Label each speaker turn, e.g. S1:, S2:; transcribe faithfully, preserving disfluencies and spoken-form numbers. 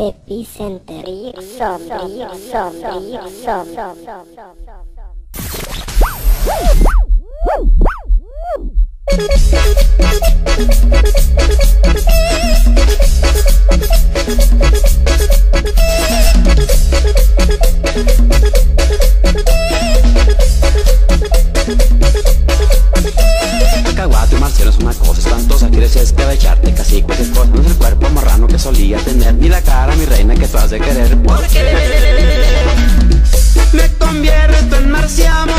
S1: Epicenter. Sombrío, sombrío, sombrío.
S2: Cacahuate y marciano es una cosa espantosa. Quieres escabecharte casi cualquier cosa. No es el cuerpo marrano que solía tener, ni la cara, mi reina, que tú has de querer. Porque me convierto en marciano.